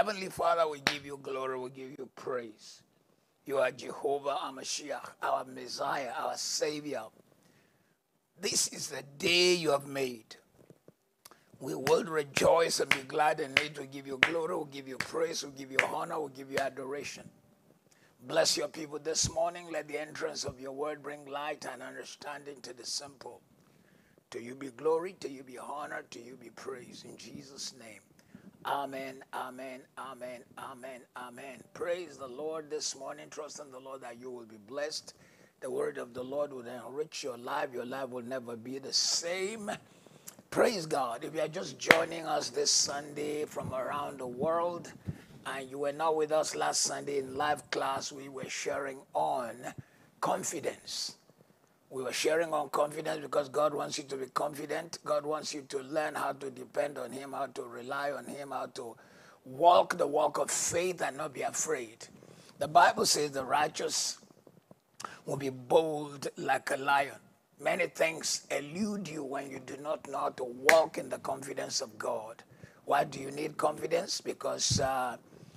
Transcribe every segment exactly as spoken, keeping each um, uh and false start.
Heavenly Father, we give you glory, we give you praise. You are Jehovah, our Mashiach, our Messiah, our Savior. This is the day you have made. We will rejoice and be glad in it. We give you glory, we give you praise, we give you honor, we give you adoration. Bless your people this morning. Let the entrance of your word bring light and understanding to the simple. To you be glory, to you be honor, to you be praise. In Jesus' name. Amen, amen, amen, amen, amen. Praise the Lord this morning. Trust in the Lord that you will be blessed. The word of the Lord will enrich your life. Your life will never be the same. Praise God. If you are just joining us this Sunday from around the world, and you were not with us last Sunday in live class, we were sharing on confidence. We were sharing on confidence because God wants you to be confident. God wants you to learn how to depend on him, how to rely on him, how to walk the walk of faith and not be afraid. The Bible says the righteous will be bold like a lion. Many things elude you when you do not know how to walk in the confidence of God. Why do you need confidence? Because uh,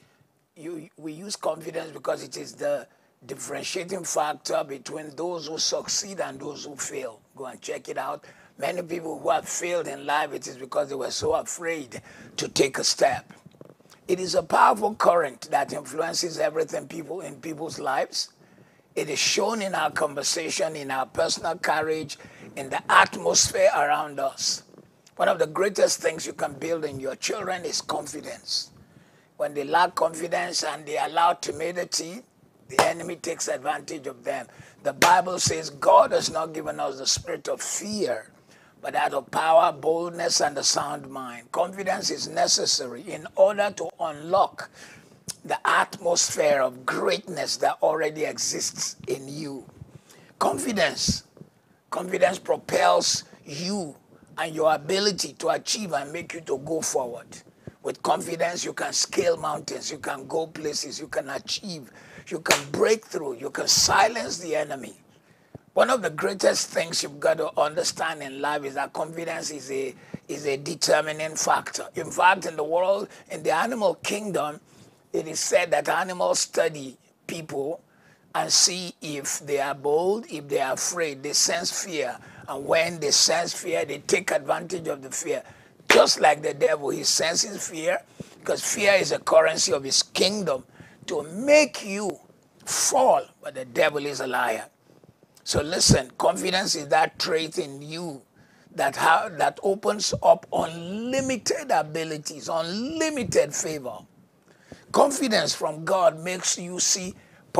you, we use confidence because it is the differentiating factor between those who succeed and those who fail. Go and check it out. Many people who have failed in life, it is because they were so afraid to take a step. It is a powerful current that influences everything people in people's lives. It is shown in our conversation, in our personal courage, in the atmosphere around us. One of the greatest things you can build in your children is confidence. When they lack confidence and they allow timidity, the enemy takes advantage of them. The Bible says God has not given us the spirit of fear, but that of power, boldness, and a sound mind. Confidence is necessary in order to unlock the atmosphere of greatness that already exists in you. Confidence. Confidence propels you and your ability to achieve and make you to go forward. With confidence, you can scale mountains, you can go places, you can achieve, you can break through, you can silence the enemy. One of the greatest things you've got to understand in life is that confidence is a, is a determining factor. In fact, in the world, in the animal kingdom, it is said that animals study people and see if they are bold, if they are afraid. They sense fear. And when they sense fear, they take advantage of the fear. Just like the devil, he senses fear because fear is a currency of his kingdom to make you fall. But the devil is a liar. So listen, confidence is that trait in you that, have, that opens up unlimited abilities, unlimited favor. Confidence from God makes you see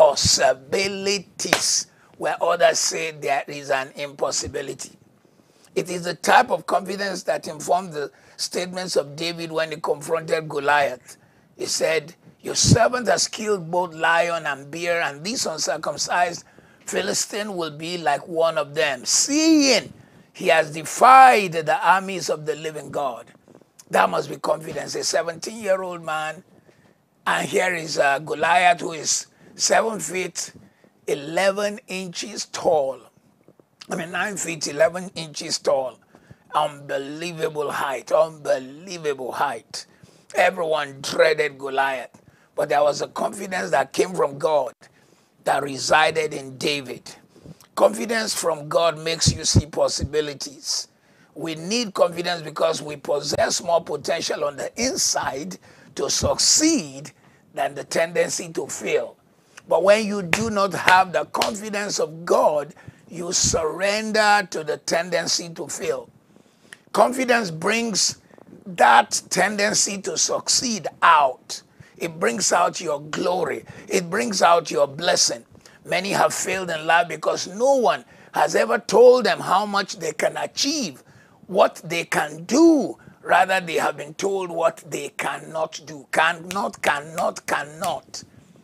possibilities where others say there is an impossibility. It is the type of confidence that informed the statements of David when he confronted Goliath. He said, "Your servant has killed both lion and bear, and this uncircumcised Philistine will be like one of them, seeing he has defied the armies of the living God." That must be confidence. A seventeen-year-old man, and here is uh, Goliath, who is seven feet, eleven inches tall. I mean, nine feet, eleven inches tall. Unbelievable height, unbelievable height. Everyone dreaded Goliath. But there was a confidence that came from God that resided in David. Confidence from God makes you see possibilities. We need confidence because we possess more potential on the inside to succeed than the tendency to fail. But when you do not have the confidence of God, you surrender to the tendency to fail. Confidence brings that tendency to succeed out. It brings out your glory. It brings out your blessing. Many have failed in life because no one has ever told them how much they can achieve, what they can do. Rather, they have been told what they cannot do. Cannot, cannot, cannot.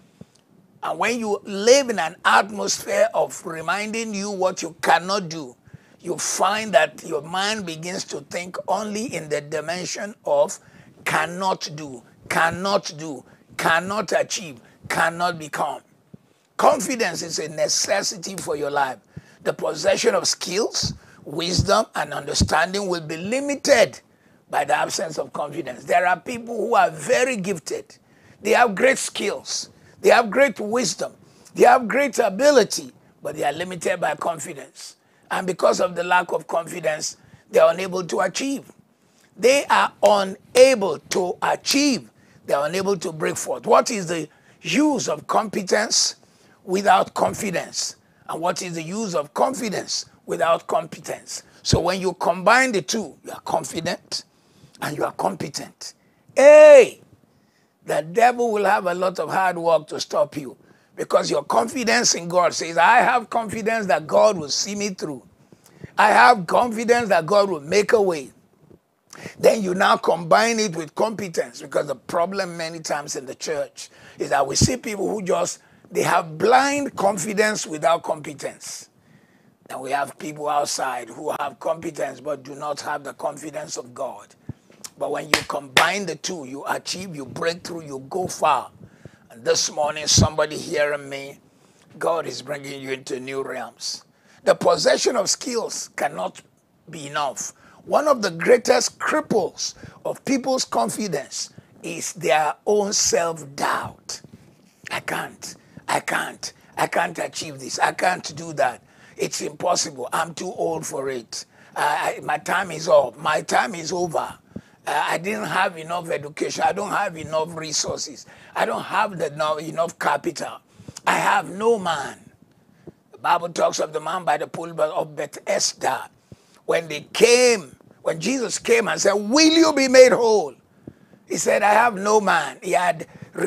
And when you live in an atmosphere of reminding you what you cannot do, you find that your mind begins to think only in the dimension of cannot do, cannot do, cannot achieve, cannot become. Confidence is a necessity for your life. The possession of skills, wisdom, and understanding will be limited by the absence of confidence. There are people who are very gifted, They have great skills. They have great wisdom. They have great ability, but they are limited by confidence. And because of the lack of confidence, they are unable to achieve. They are unable to achieve. They are unable to break forth. What is the use of competence without confidence? And what is the use of confidence without competence? So when you combine the two, you are confident and you are competent. Hey, the devil will have a lot of hard work to stop you, because your confidence in God says, I have confidence that God will see me through. I have confidence that God will make a way. Then you now combine it with competence, because the problem many times in the church is that we see people who just, they have blind confidence without competence. And we have people outside who have competence but do not have the confidence of God. But when you combine the two, you achieve, you break through, you go far. And this morning, somebody hearing me, God is bringing you into new realms. The possession of skills cannot be enough. One of the greatest cripples of people's confidence is their own self-doubt. I can't, I can't, I can't achieve this, I can't do that. It's impossible, I'm too old for it. Uh, I, my time is up, my time is over. Uh, I didn't have enough education, I don't have enough resources, I don't have the, no, enough capital. I have no man. The Bible talks of the man by the pool of Bethesda. When they came, when Jesus came and said, will you be made whole? He said, I have no man. He had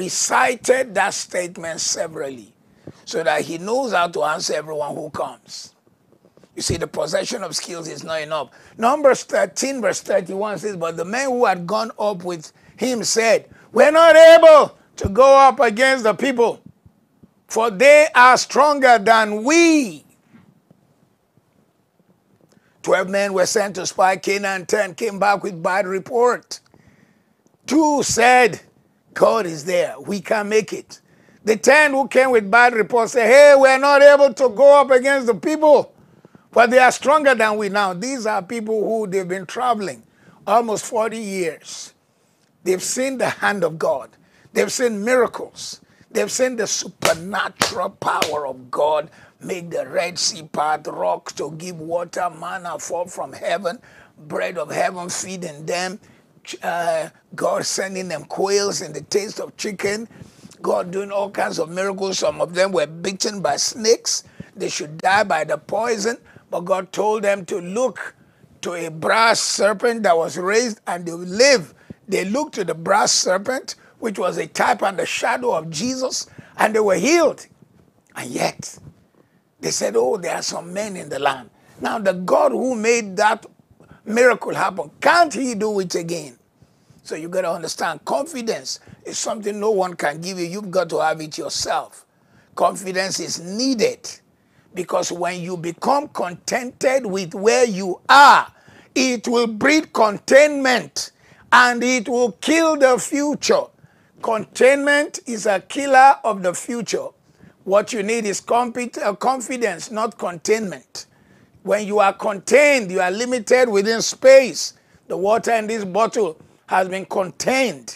recited that statement severally so that he knows how to answer everyone who comes. You see, the possession of skills is not enough. Numbers thirteen, verse thirty-one says, but the men who had gone up with him said, we're not able to go up against the people, for they are stronger than we. Twelve men were sent to spy Canaan, ten came back with bad report. Two said, God is there, we can make it. The ten who came with bad report said, hey, we're not able to go up against the people, but they are stronger than we. Now, these are people who they've been traveling almost forty years. They've seen the hand of God. They've seen miracles. They've seen the supernatural power of God make the Red Sea part, rocks to give water, manna fall from heaven, bread of heaven feeding them, uh, God sending them quails in the taste of chicken, God doing all kinds of miracles. Some of them were bitten by snakes. They should die by the poison, but God told them to look to a brass serpent that was raised and they would live. They looked to the brass serpent, which was a type and the shadow of Jesus, and they were healed. And yet, they said, oh, there are some men in the land. Now, the God who made that miracle happen, can't he do it again? So you got to understand, confidence is something no one can give you. You've got to have it yourself. Confidence is needed, because when you become contented with where you are, it will breed contentment and it will kill the future. Containment is a killer of the future. What you need is confidence, not containment. When you are contained, you are limited within space. The water in this bottle has been contained.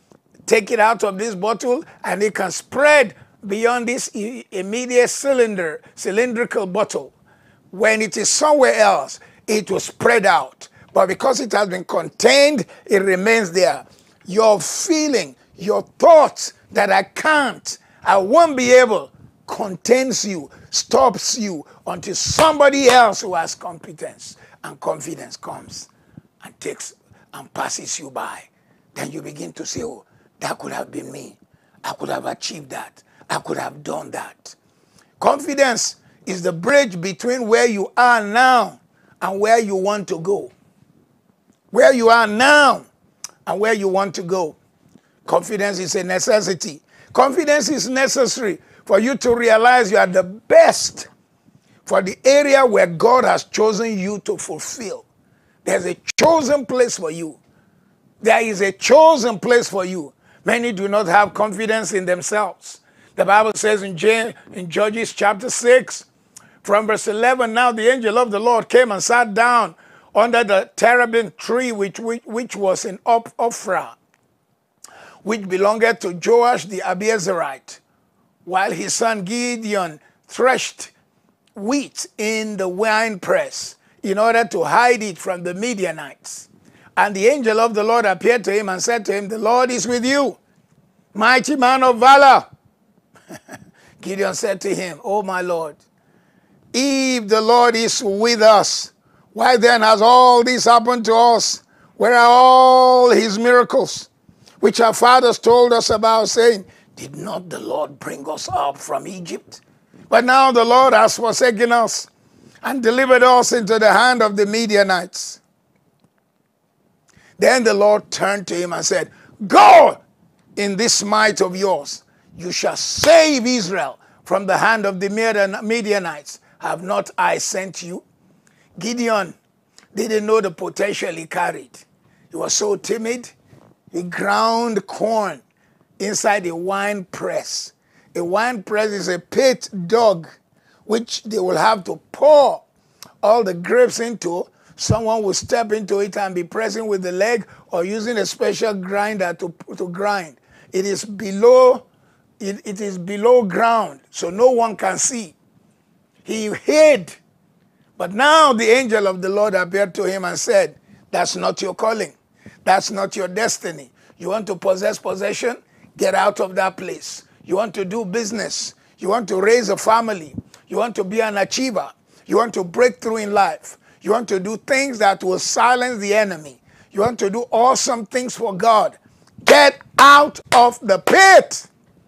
Take it out of this bottle and it can spread beyond this immediate cylinder, cylindrical bottle. When it is somewhere else, it will spread out. But because it has been contained, it remains there. Your feeling, your thoughts that I can't, I won't be able, contains you, stops you until somebody else who has competence and confidence comes and takes and passes you by. Then you begin to say, oh, that could have been me. I could have achieved that. I could have done that. Confidence is the bridge between where you are now and where you want to go. Where you are now and where you want to go. Confidence is a necessity. Confidence is necessary for you to realize you are the best for the area where God has chosen you to fulfill. There's a chosen place for you. There is a chosen place for you. Many do not have confidence in themselves. The Bible says in, J in Judges chapter six, from verse eleven, now the angel of the Lord came and sat down under the terebinth tree which, which, which was in Ophrah, which belonged to Joash the Abiezerite, while his son Gideon threshed wheat in the winepress in order to hide it from the Midianites. And the angel of the Lord appeared to him and said to him, "The Lord is with you, mighty man of valor." Gideon said to him, "O my Lord, if the Lord is with us, why then has all this happened to us? Where are all his miracles, which our fathers told us about, saying, did not the Lord bring us up from Egypt? But now the Lord has forsaken us and delivered us into the hand of the Midianites." Then the Lord turned to him and said, "Go in this might of yours. You shall save Israel from the hand of the Midianites. Have not I sent you?" Gideon didn't know the potential he carried. He was so timid. He ground corn inside a wine press. A wine press is a pit dog which they will have to pour all the grapes into. Someone will step into it and be pressing with the leg or using a special grinder to, to grind. It is below, it, it is below ground, so no one can see. He hid. But now the angel of the Lord appeared to him and said, "That's not your calling. That's not your destiny. You want to possess possession? Get out of that place. You want to do business. You want to raise a family. You want to be an achiever. You want to break through in life. You want to do things that will silence the enemy. You want to do awesome things for God. Get out of the pit."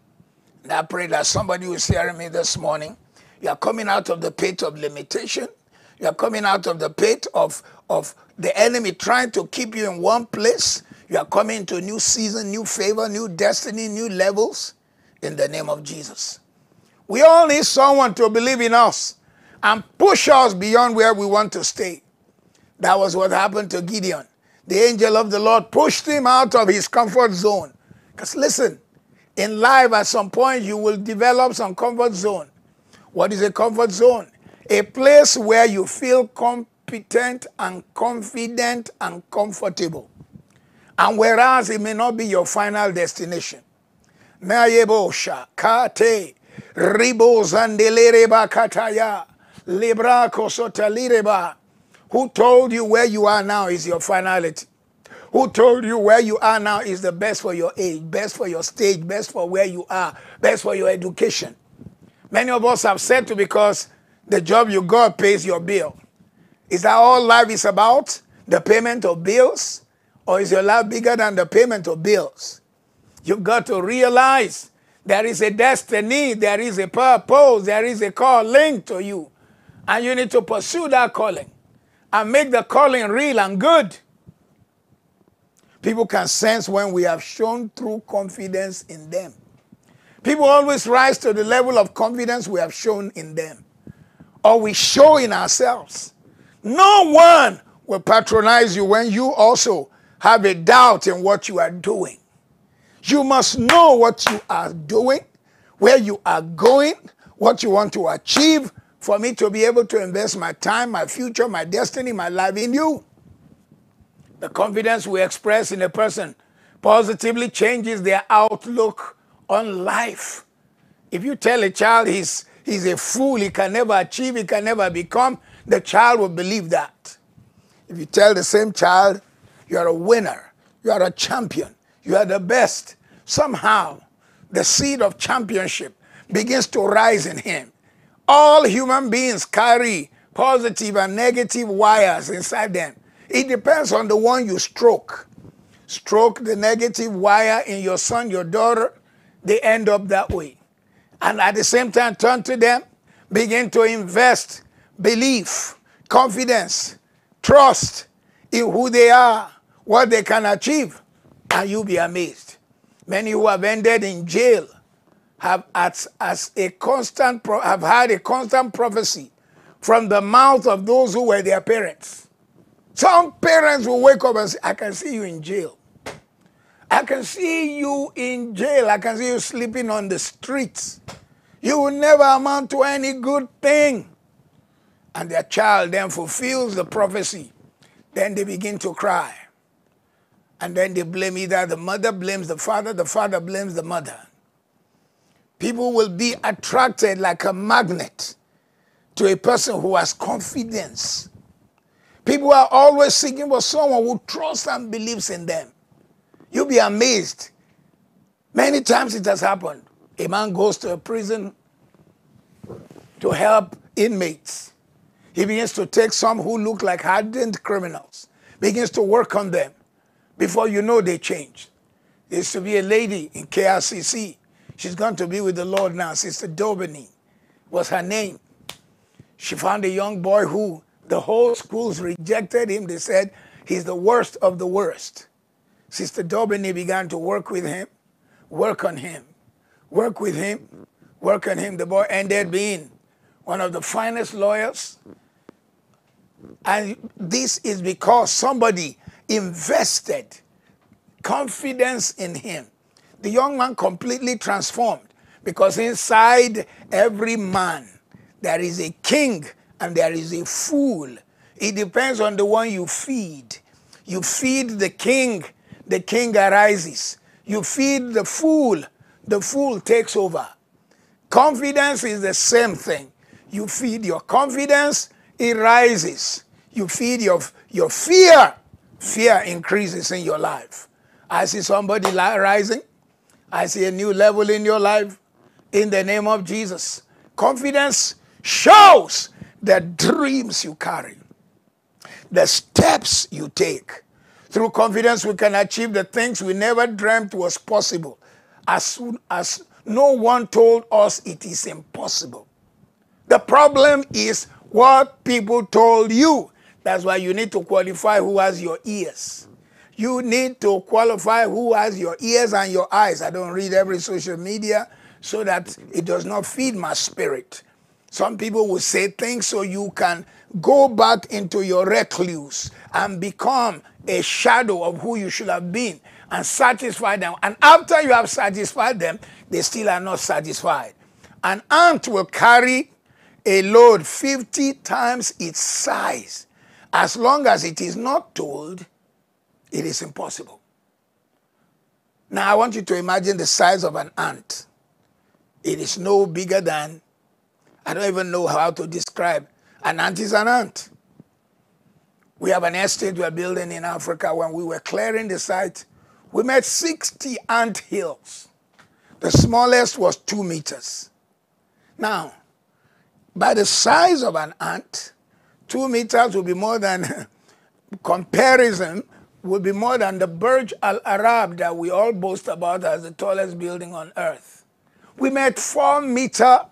And I pray that somebody who is hearing me this morning, you are coming out of the pit of limitation. You are coming out of the pit of, of the enemy trying to keep you in one place. You are coming into a new season, new favor, new destiny, new levels in the name of Jesus. We all need someone to believe in us and push us beyond where we want to stay. That was what happened to Gideon. The angel of the Lord pushed him out of his comfort zone. Because listen, in life at some point you will develop some comfort zone. What is a comfort zone? A place where you feel competent and confident and comfortable. And whereas it may not be your final destination. Mayebosha, Kate, Ribo Zandelereba Kataya, Libra Kosotalireba. Who told you where you are now is your finality? Who told you where you are now is the best for your age, best for your stage, best for where you are, best for your education? Many of us have said to because the job you got pays your bill. Is that all life is about? The payment of bills? Or is your life bigger than the payment of bills? You've got to realize there is a destiny, there is a purpose, there is a calling to you. And you need to pursue that calling and make the calling real and good. People can sense when we have shown true confidence in them. People always rise to the level of confidence we have shown in them, or we show in ourselves. No one will patronize you when you also have a doubt in what you are doing. You must know what you are doing, where you are going, what you want to achieve, for me to be able to invest my time, my future, my destiny, my life in you. The confidence we express in a person positively changes their outlook on life. If you tell a child he's, he's a fool, he can never achieve, he can never become, the child will believe that. If you tell the same child, you are a winner, you are a champion, you are the best, somehow the seed of championship begins to rise in him. All human beings carry positive and negative wires inside them. It depends on the one you stroke. Stroke the negative wire in your son, your daughter, they end up that way. And at the same time, turn to them, begin to invest belief, confidence, trust in who they are, what they can achieve, and you'll be amazed. Many who have ended in jail have as, as a constant pro have had a constant prophecy from the mouth of those who were their parents. Some parents will wake up and say, I can see you in jail. I can see you in jail. I can see you sleeping on the streets. You will never amount to any good thing. And their child then fulfills the prophecy. Then they begin to cry. And then they blame either the mother blames the father, the father blames the mother. People will be attracted like a magnet to a person who has confidence. People are always seeking for someone who trusts and believes in them. You'll be amazed. Many times it has happened. A man goes to a prison to help inmates. He begins to take some who look like hardened criminals, begins to work on them. Before you know, they change. There used to be a lady in K R C C. She's gone to be with the Lord now. Sister Dobini was her name. She found a young boy who the whole schools rejected him. They said he's the worst of the worst. Sister Dobini began to work with him, work on him, work with him, work on him. The boy ended being one of the finest lawyers. And this is because somebody invested confidence in him. The young man completely transformed, because inside every man there is a king and there is a fool. It depends on the one you feed. You feed the king, the king arises. You feed the fool, the fool takes over. Confidence is the same thing. You feed your confidence, it rises. You feed your, your fear, fear increases in your life. I see somebody rising. I see a new level in your life in the name of Jesus. Confidence shows the dreams you carry, the steps you take. Through confidence, we can achieve the things we never dreamt was possible, as soon as no one told us it is impossible. The problem is what people told you. That's why you need to qualify who has your ears. You need to qualify who has your ears and your eyes. I don't read every social media so that it does not feed my spirit. Some people will say things so you can go back into your recluse and become a shadow of who you should have been and satisfy them. And after you have satisfied them, they still are not satisfied. An ant will carry a load fifty times its size. As long as it is not told, it is impossible. Now I want you to imagine the size of an ant. It is no bigger than, I don't even know how to describe. An ant is an ant. We have an estate we're building in Africa. When we were clearing the site, we met sixty ant hills. The smallest was two meters. Now, by the size of an ant, two meters will be more than, comparison, will be more than the Burj Al Arab that we all boast about as the tallest building on earth. We met four meter,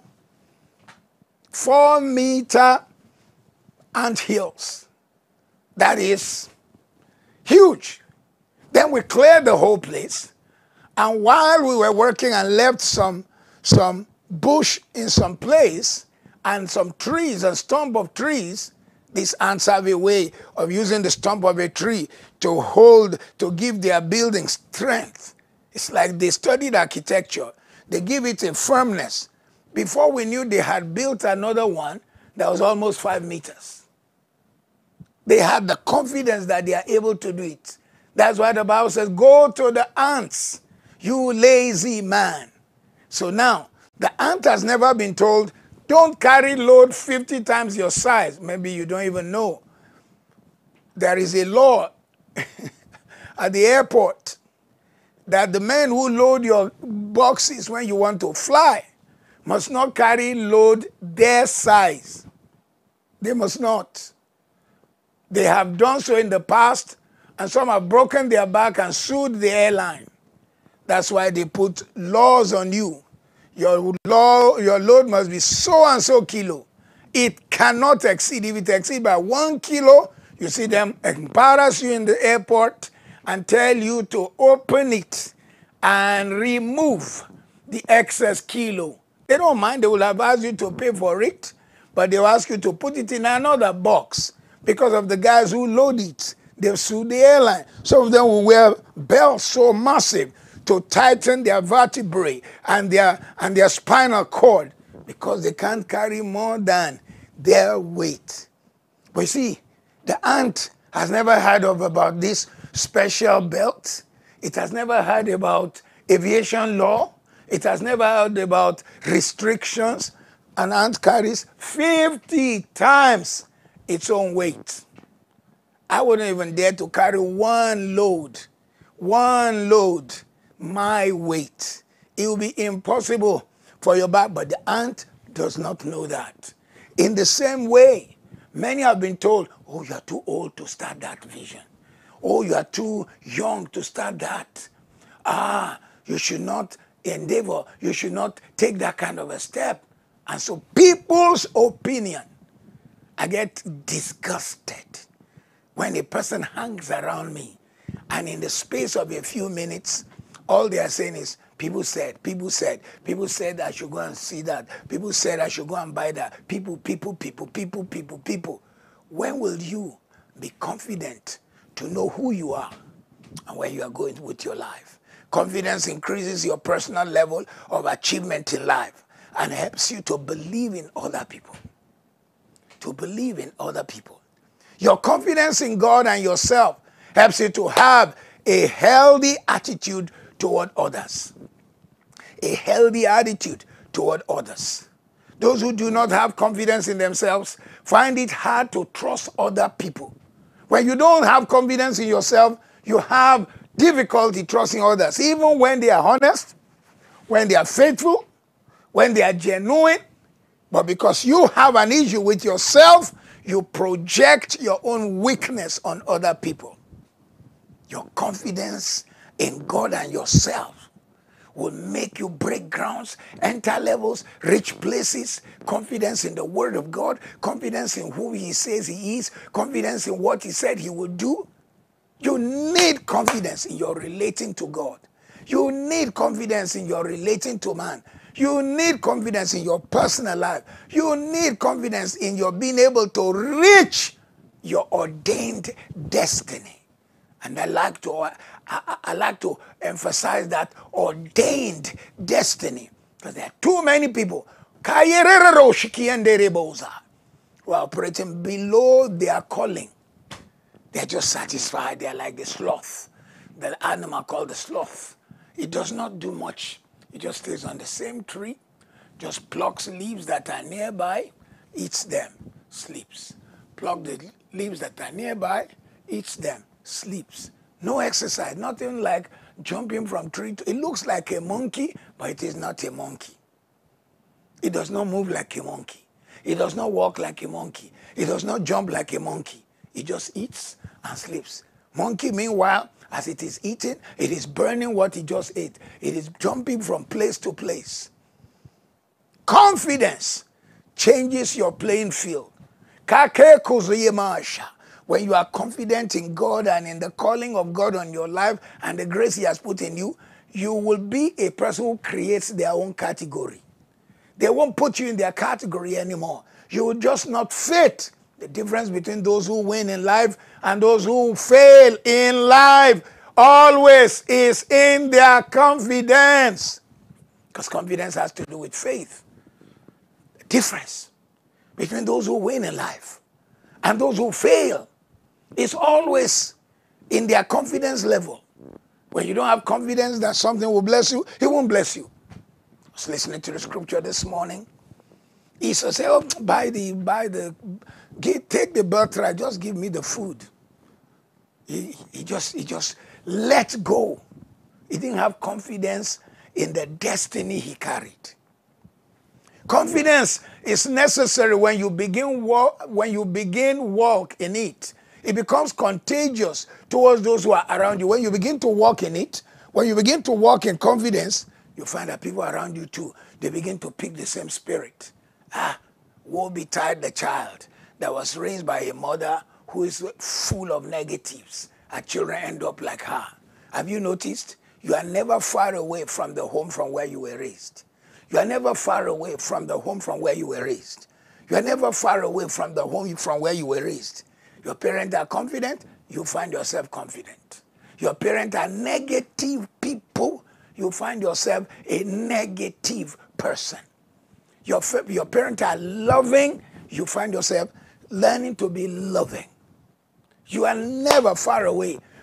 four meter ant hills. That is huge. Then we cleared the whole place. And while we were working and left some, some bush in some place and some trees, a stump of trees, these ants have a way of using the stump of a tree to hold, to give their building strength. It's like they studied architecture. They give it a firmness. Before we knew, they had built another one that was almost five meters. They had the confidence that they are able to do it. That's why the Bible says, go to the ants, you lazy man. So now, the ant has never been told, don't carry load fifty times your size. Maybe you don't even know. There is a law at the airport that the men who load your boxes when you want to fly must not carry load their size. They must not. They have done so in the past, and some have broken their back and sued the airline. That's why they put laws on you. Your, law, your load must be so and so kilo. It cannot exceed. If it exceeds by one kilo, you see them embarrass you in the airport and tell you to open it and remove the excess kilo. They don't mind. They will have asked you to pay for it, but they'll ask you to put it in another box because of the guys who load it. They've sued the airline. Some of them will wear belts so massive to tighten their vertebrae and their, and their spinal cord because they can't carry more than their weight. But you see, the ant has never heard of about this special belts. It has never heard about aviation law. It has never heard about restrictions. An ant carries fifty times its own weight. I wouldn't even dare to carry one load, one load, my weight. It will be impossible for your back, but the ant does not know that. In the same way, many have been told, oh, you are too old to start that vision. Oh, you are too young to start that. Ah, you should not endeavor, you should not take that kind of a step. And so people's opinion, I get disgusted when a person hangs around me and in the space of a few minutes, all they are saying is, people said, people said, people said I should go and see that. People said I should go and buy that. People, people, people, people, people, people. When will you be confident to know who you are and where you are going with your life? Confidence increases your personal level of achievement in life and helps you to believe in other people. To believe in other people. Your confidence in God and yourself helps you to have a healthy attitude toward others. A healthy attitude toward others. Those who do not have confidence in themselves find it hard to trust other people. When you don't have confidence in yourself, you have difficulty trusting others, even when they are honest, when they are faithful, when they are genuine. But because you have an issue with yourself, you project your own weakness on other people. Your confidence in God and yourself will make you break grounds, enter levels, reach places. Confidence in the Word of God, confidence in who He says He is, confidence in what He said He would do. You need confidence in your relating to God. You need confidence in your relating to man. You need confidence in your personal life. You need confidence in your being able to reach your ordained destiny. And I like to, I, I, I like to emphasize that ordained destiny, because there are too many people who are operating below their calling. They're just satisfied. They're like the sloth, the animal called the sloth. It does not do much. It just stays on the same tree, just plucks leaves that are nearby, eats them, sleeps. Pluck the leaves that are nearby, eats them, sleeps. No exercise, nothing like jumping from tree to... It looks like a monkey, but it is not a monkey. It does not move like a monkey. It does not walk like a monkey. It does not jump like a monkey. It just eats and sleeps. Monkey, meanwhile, as it is eating, it is burning what it just ate. It is jumping from place to place. Confidence changes your playing field. When you are confident in God and in the calling of God on your life and the grace He has put in you, you will be a person who creates their own category. They won't put you in their category anymore. You will just not fit. The difference between those who win in life and those who fail in life always is in their confidence. Because confidence has to do with faith. The difference between those who win in life and those who fail is always in their confidence level. When you don't have confidence that something will bless you, He won't bless you. I was listening to the scripture this morning. Esau said, oh, buy the, buy the, give, take the birthright, just give me the food. He, he, just, he just let go. He didn't have confidence in the destiny he carried. Confidence is necessary when you begin walk, when you begin walk in it. It becomes contagious towards those who are around you. When you begin to walk in it, when you begin to walk in confidence, you find that people around you too, they begin to pick the same spirit. Ah, woe betide the child that was raised by a mother who is full of negatives. Her children end up like her. Have you noticed? You are never far away from the home from where you were raised. You are never far away from the home from where you were raised. You are never far away from the home from where you were raised. Your parents are confident, you find yourself confident. Your parents are negative people, you find yourself a negative person. Your, your parents are loving, you find yourself learning to be loving. You are never far away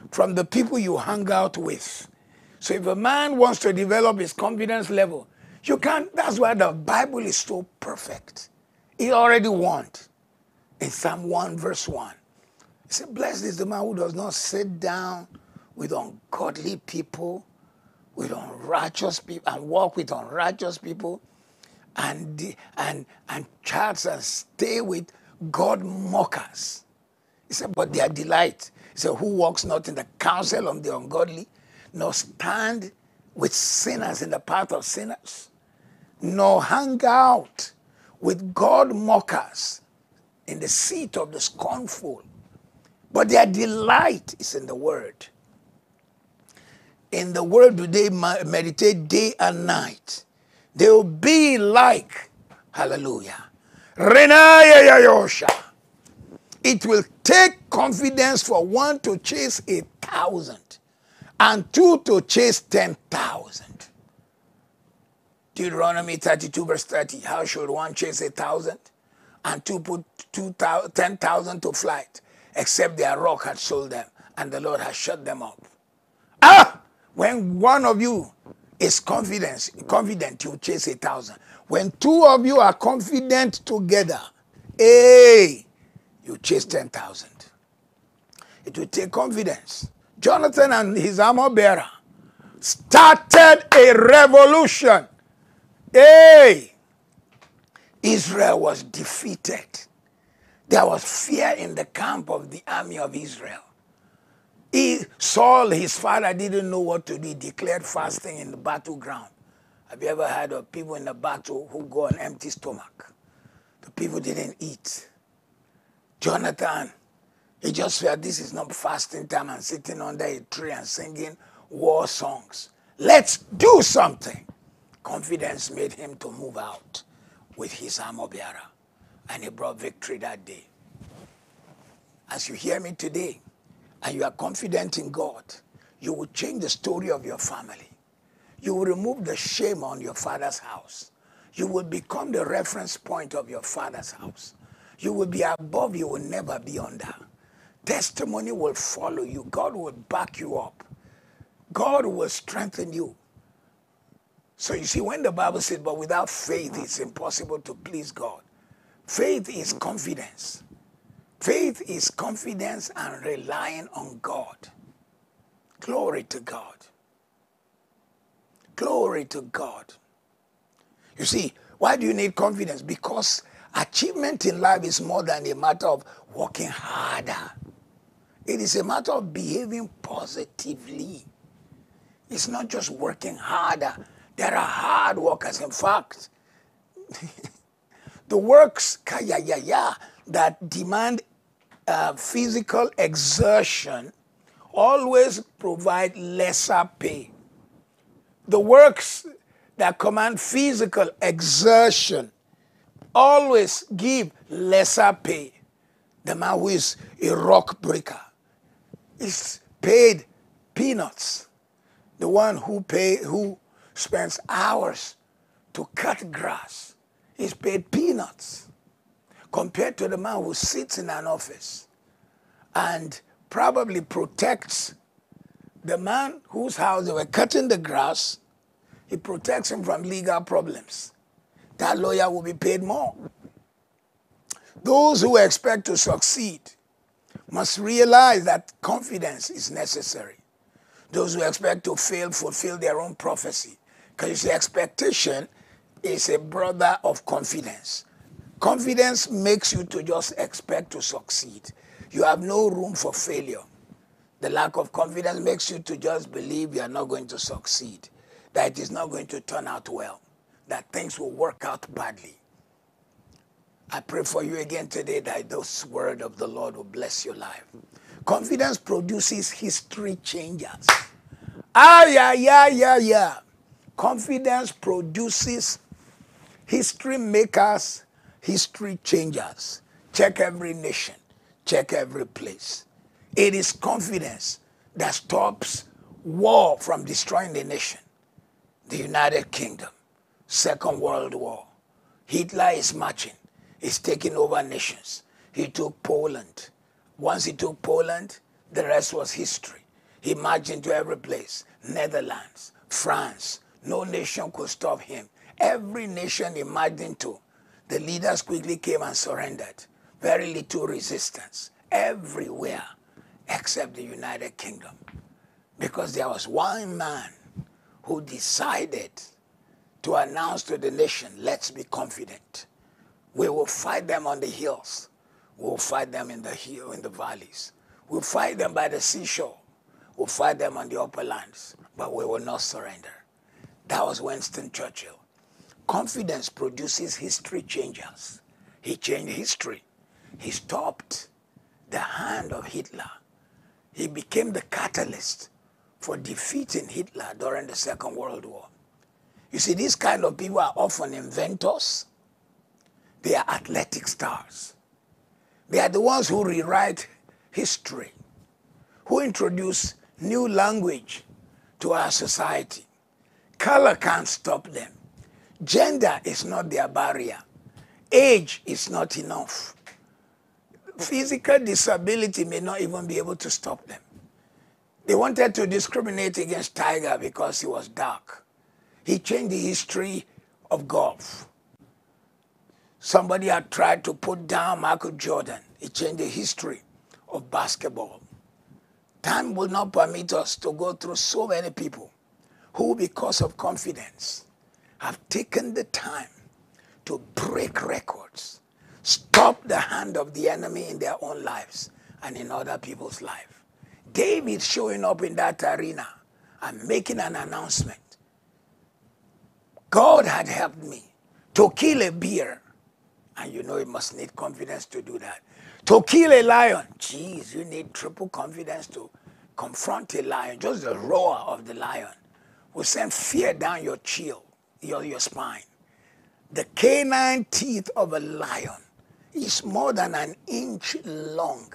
from the people you hang out with. So if a man wants to develop his confidence level, you can't. That's why the Bible is so perfect. He already won. In Psalm one verse one, he said, blessed is the man who does not sit down with ungodly people, with unrighteous people, and walk with unrighteous people, and, and, and chats and stay with God mockers. He said, but their delight. He said, who walks not in the counsel of the ungodly, nor stand with sinners in the path of sinners, nor hang out with God mockers in the seat of the scornful. But their delight is in the word. In the word do they meditate day and night. They will be like, hallelujah, Renaya Yayosha. It will take confidence for one to chase a thousand and two to chase ten thousand. Deuteronomy thirty-two verse thirty, how should one chase a thousand and two put ten thousand to flight, except their rock had sold them and the Lord has shut them up. Ah! When one of you is confident, confident, you chase a thousand. When two of you are confident together, hey, you chase ten thousand. It will take confidence. Jonathan and his armor bearer started a revolution. Hey, Israel was defeated. There was fear in the camp of the army of Israel. He, Saul, his father, didn't know what to do. He declared fasting in the battleground. Have you ever heard of people in the battle who go on empty stomach? The people didn't eat. Jonathan, he just felt this is not fasting time and sitting under a tree and singing war songs. Let's do something. Confidence made him to move out with his armor bearer, and he brought victory that day. As you hear me today, and you are confident in God, you will change the story of your family. You will remove the shame on your father's house. You will become the reference point of your father's house. You will be above, you will never be under. Testimony will follow you. God will back you up. God will strengthen you. So you see, when the Bible says, but without faith it's impossible to please God. Faith is confidence. Faith is confidence and relying on God. Glory to God. Glory to God. You see, why do you need confidence? Because achievement in life is more than a matter of working harder. It is a matter of behaving positively. It's not just working harder. There are hard workers. In fact, the works that demand uh, physical exertion always provide lesser pay. The works that command physical exertion always give lesser pay. The man who is a rock breaker is paid peanuts. The one who pay who spends hours to cut grass is paid peanuts, compared to the man who sits in an office and probably protects the man whose house they were cutting the grass. He protects him from legal problems. That lawyer will be paid more. Those who expect to succeed must realize that confidence is necessary. Those who expect to fail fulfill their own prophecy. Because you see, expectation is a brother of confidence. Confidence makes you to just expect to succeed. You have no room for failure. The lack of confidence makes you to just believe you are not going to succeed, that it is not going to turn out well, that things will work out badly. I pray for you again today that this word of the Lord will bless your life. Confidence produces history changers. Ah, yeah, yeah, yeah, yeah. Confidence produces history makers, history changers. Check every nation. Check every place. It is confidence that stops war from destroying the nation. The United Kingdom, Second World War. Hitler is marching. He's taking over nations. He took Poland. Once he took Poland, the rest was history. He marched into every place. Netherlands, France, no nation could stop him. Every nation he marched into, the leaders quickly came and surrendered. Very little resistance everywhere except the United Kingdom. Because there was one man who decided to announce to the nation, let's be confident. We will fight them on the hills. We will fight them in the hill, in the valleys. We'll fight them by the seashore. We'll fight them on the upper lands. But we will not surrender. That was Winston Churchill. Confidence produces history changers. He changed history. He stopped the hand of Hitler. He became the catalyst for defeating Hitler during the Second World War. You see, these kind of people are often inventors. They are athletic stars. They are the ones who rewrite history, who introduce new language to our society. Color can't stop them. Gender is not their barrier. Age is not enough. Physical disability may not even be able to stop them. They wanted to discriminate against Tiger because he was dark. He changed the history of golf. Somebody had tried to put down Michael Jordan. He changed the history of basketball. Time will not permit us to go through so many people who, because of confidence, have taken the time to break records, stop the hand of the enemy in their own lives and in other people's lives. David showing up in that arena and making an announcement. God had helped me to kill a bear. And you know you must need confidence to do that. To kill a lion, geez, you need triple confidence to confront a lion. Just the roar of the lion will send fear down your chill, your, your spine. The canine teeth of a lion is more than an inch long.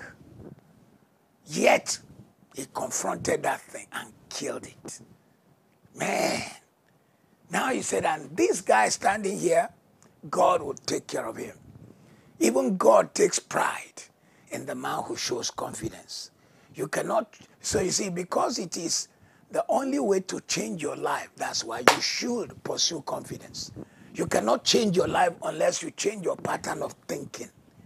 Yet, he confronted that thing and killed it. Man. Now he said, and this guy standing here, God will take care of him. Even God takes pride in the man who shows confidence. You cannot, so you see, because it is the only way to change your life, that's why you should pursue confidence. You cannot change your life unless you change your pattern of thinking.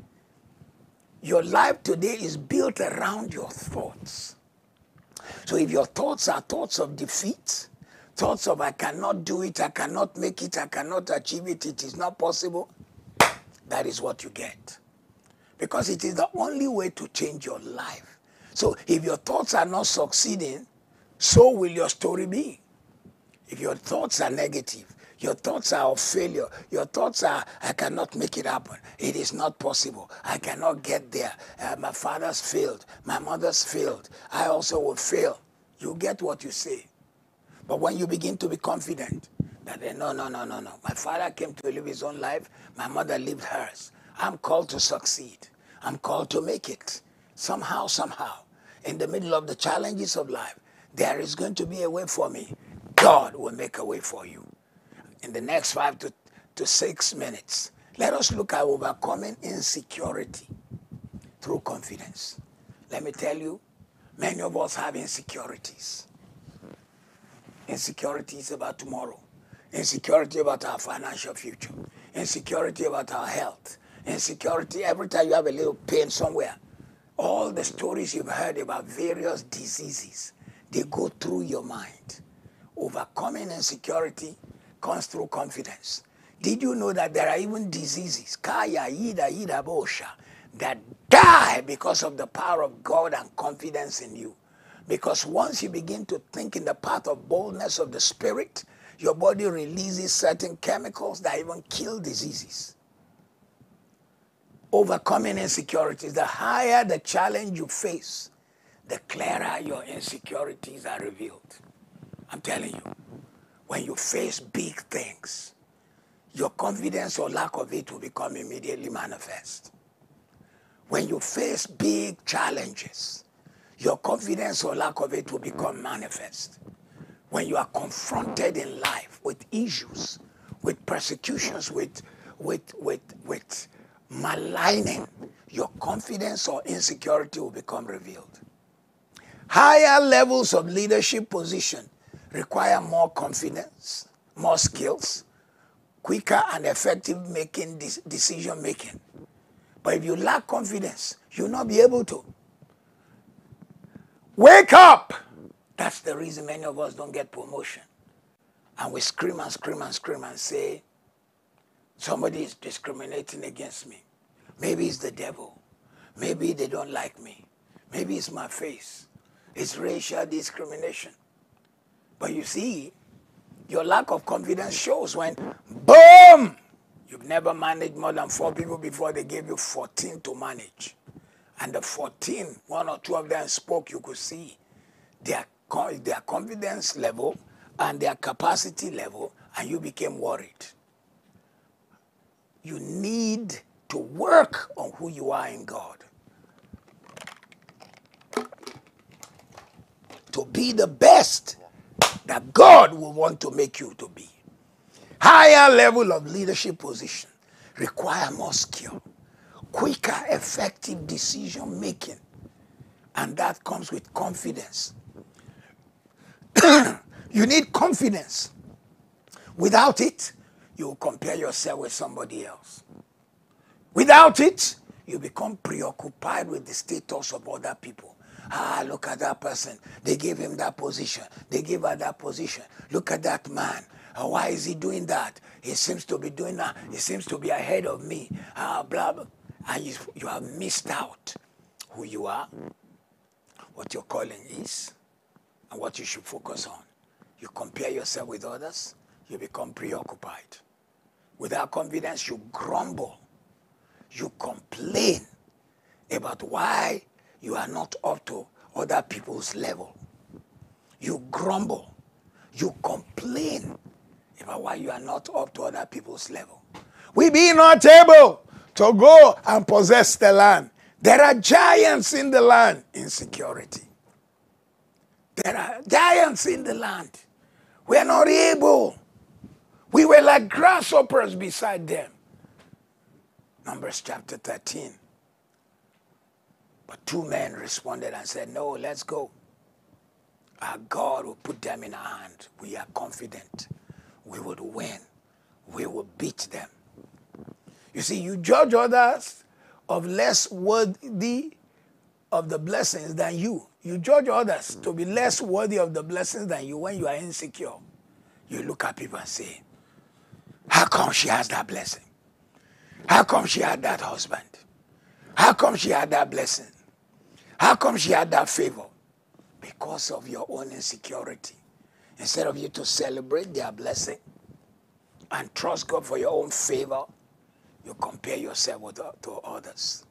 Your life today is built around your thoughts. So if your thoughts are thoughts of defeat, thoughts of I cannot do it, I cannot make it, I cannot achieve it, it is not possible, that is what you get. Because it is the only way to change your life. So if your thoughts are not succeeding, so will your story be. If your thoughts are negative, your thoughts are of failure, your thoughts are, I cannot make it happen, it is not possible, I cannot get there, uh, my father's failed, my mother's failed, I also will fail. You get what you say. But when you begin to be confident that no, no, no, no, no, my father came to live his own life, my mother lived hers. I'm called to succeed. I'm called to make it. Somehow, somehow, in the middle of the challenges of life, there is going to be a way for me. God will make a way for you. In the next five to, to six minutes, let us look at overcoming insecurity through confidence. Let me tell you, many of us have insecurities. Insecurities about tomorrow. Insecurity about our financial future. Insecurity about our health. Insecurity every time you have a little pain somewhere. All the stories you've heard about various diseases, they go through your mind. Overcoming insecurity comes through confidence. Did you know that there are even diseases, kaya, ida, ida, bosha, that die because of the power of God and confidence in you? Because once you begin to think in the path of boldness of the Spirit, your body releases certain chemicals that even kill diseases. Overcoming insecurities, the higher the challenge you face, the clearer your insecurities are revealed. I'm telling you, when you face big things, your confidence or lack of it will become immediately manifest. When you face big challenges, your confidence or lack of it will become manifest. When you are confronted in life with issues, with persecutions, with, with, with, with maligning, your confidence or insecurity will become revealed. Higher levels of leadership position require more confidence, more skills, quicker and effective making decision making. But if you lack confidence, you'll not be able to. Wake up! That's the reason many of us don't get promotion. And we scream and scream and scream and say, somebody is discriminating against me. Maybe it's the devil. Maybe they don't like me. Maybe it's my face. It's racial discrimination. But you see, your lack of confidence shows when, boom, you've never managed more than four people before they gave you fourteen to manage. And the fourteen, one or two of them spoke, you could see their, their confidence level and their capacity level, and you became worried. You need to work on who you are in God. To be the best that God will want to make you to be. Higher level of leadership position require more skill, quicker, effective decision making, and that comes with confidence. You need confidence. Without it, you will compare yourself with somebody else. Without it, you become preoccupied with the status of other people. Ah, look at that person. They gave him that position. They gave her that position. Look at that man. Uh, why is he doing that? He seems to be doing that. He seems to be ahead of me. Ah, blah, blah. And you, you have missed out who you are, what your calling is, and what you should focus on. You compare yourself with others, you become preoccupied. Without confidence, you grumble. You complain about why you are not up to other people's level. You grumble. You complain about why you are not up to other people's level. We be not able to go and possess the land. There are giants in the land. Insecurity. There are giants in the land. We are not able. We were like grasshoppers beside them. Numbers chapter thirteen. But two men responded and said, no, let's go. Our God will put them in our hand. We are confident. We would win. We will beat them. You see, you judge others of less worthy of the blessings than you. You judge others to be less worthy of the blessings than you when you are insecure. You look at people and say, how come she has that blessing? How come she had that husband? How come she had that blessing? How come she had that favor? Because of your own insecurity. Instead of you to celebrate their blessing and trust God for your own favor, you compare yourself with, to others.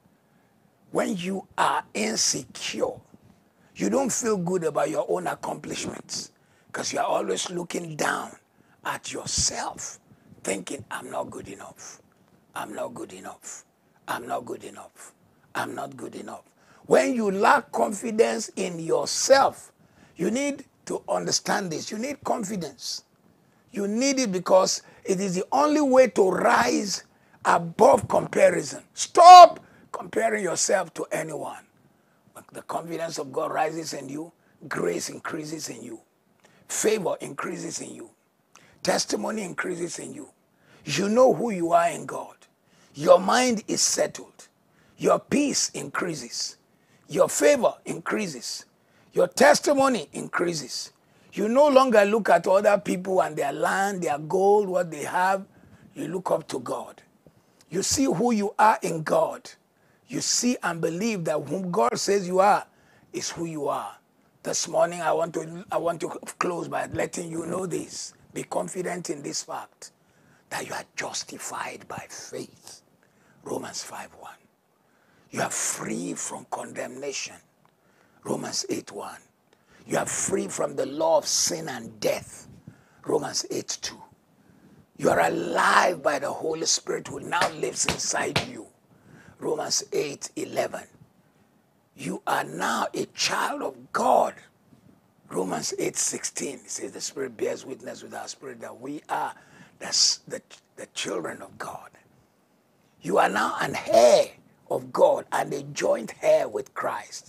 When you are insecure, you don't feel good about your own accomplishments because you are always looking down at yourself, thinking, I'm not good enough. I'm not good enough. I'm not good enough. I'm not good enough. When you lack confidence in yourself, you need to understand this. You need confidence. You need it because it is the only way to rise above comparison. Stop comparing yourself to anyone. When the confidence of God rises in you, grace increases in you. Favor increases in you. Testimony increases in you. You know who you are in God. Your mind is settled. Your peace increases. Your favor increases. Your testimony increases. You no longer look at other people and their land, their gold, what they have. You look up to God. You see who you are in God. You see and believe that whom God says you are is who you are. This morning I want to I want to close by letting you know this. Be confident in this fact that you are justified by faith. Romans five one. You are free from condemnation. Romans eight one. You are free from the law of sin and death. Romans eight two. You are alive by the Holy Spirit who now lives inside you. Romans eight eleven. You are now a child of God. Romans eight sixteen. It says the Spirit bears witness with our spirit that we are the, the, the children of God. You are now an heir of God and a joint heir with Christ.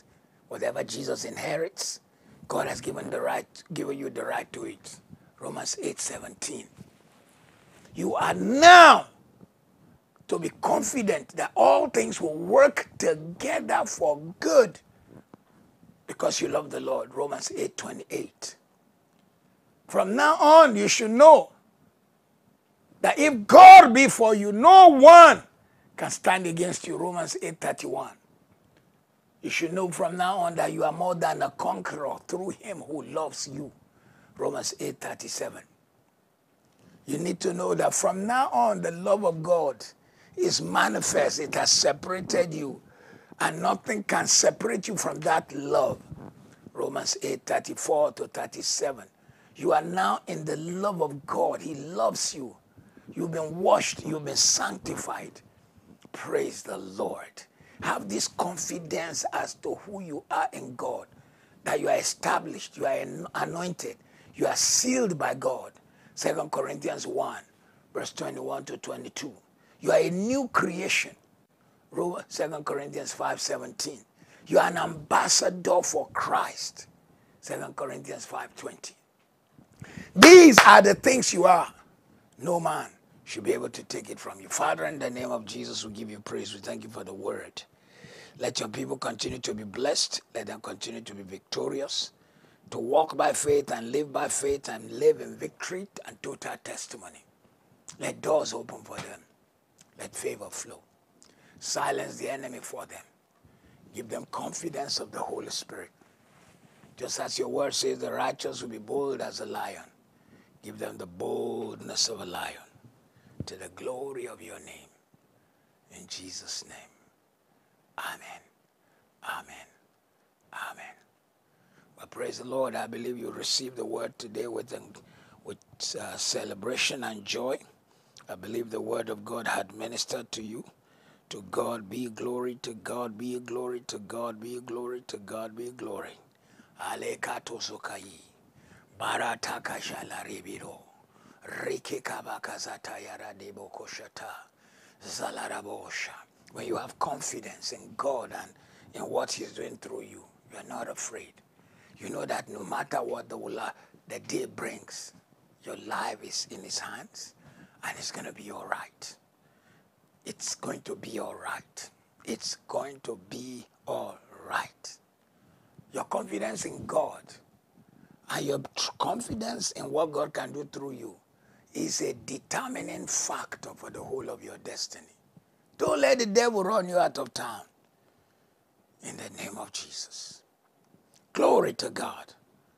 Whatever Jesus inherits, God has given the right, given you the right to it. Romans eight seventeen. You are now to be confident that all things will work together for good because you love the Lord. Romans eight twenty-eight. From now on, you should know that if God be for you, no one can stand against you. Romans eight thirty-one. You should know from now on that you are more than a conqueror through him who loves you. Romans eight thirty-seven. You need to know that from now on, the love of God is manifest. It has separated you, and nothing can separate you from that love. Romans eight thirty-four to thirty-seven. You are now in the love of God. He loves you. You've been washed. You've been sanctified. Praise the Lord. Have this confidence as to who you are in God, that you are established, you are anointed, you are sealed by God. Second Corinthians one, verse twenty-one to twenty-two. You are a new creation. Second Corinthians five seventeen. You are an ambassador for Christ. Second Corinthians five twenty. These are the things you are. No man should be able to take it from you. Father, in the name of Jesus, we give you praise. We thank you for the word. Let your people continue to be blessed. Let them continue to be victorious, to walk by faith and live by faith and live in victory and total testimony. Let doors open for them. Let favor flow. Silence the enemy for them. Give them confidence of the Holy Spirit. Just as your word says, the righteous will be bold as a lion. Give them the boldness of a lion, to the glory of your name. In Jesus' name. Amen. Amen. Amen. Well, praise the Lord. I believe you received the word today with, with uh, celebration and joy. I believe the word of God had ministered to you. To God be glory, to God be glory, to God be glory, to God be glory. Alekato sokai. Barataka shalaribiro. Rike kabakazata yaradebo koshata. Zalarabosha. When you have confidence in God and in what he's doing through you, you're not afraid. You know that no matter what the, the day brings, your life is in his hands and it's going to be all right. It's going to be all right. It's going to be all right. Your confidence in God and your confidence in what God can do through you is a determining factor for the whole of your destiny. Don't let the devil run you out of town. In the name of Jesus. Glory to God.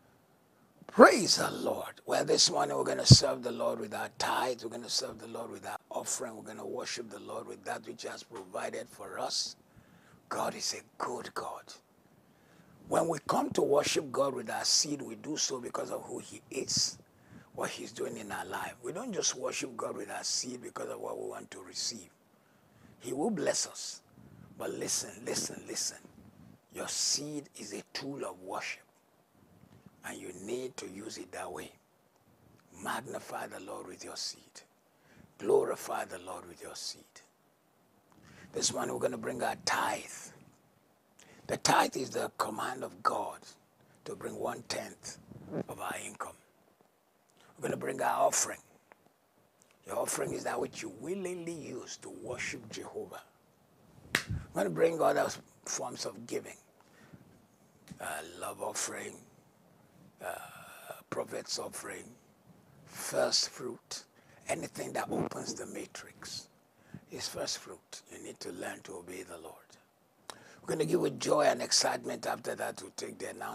Praise the Lord. Well, this morning we're going to serve the Lord with our tithes. We're going to serve the Lord with our offering. We're going to worship the Lord with that which he has provided for us. God is a good God. When we come to worship God with our seed, we do so because of who he is, what he's doing in our life. We don't just worship God with our seed because of what we want to receive. He will bless us. But listen, listen, listen. Your seed is a tool of worship. And you need to use it that way. Magnify the Lord with your seed. Glorify the Lord with your seed. This morning we're going to bring our tithe. The tithe is the command of God to bring one-tenth of our income. We're going to bring our offering. Your offering is that which you willingly use to worship Jehovah. We're going to bring other forms of giving. Uh, love offering, uh, prophet's offering, first fruit, anything that opens the matrix is first fruit. You need to learn to obey the Lord. We're going to give with joy and excitement after that to take the announcement.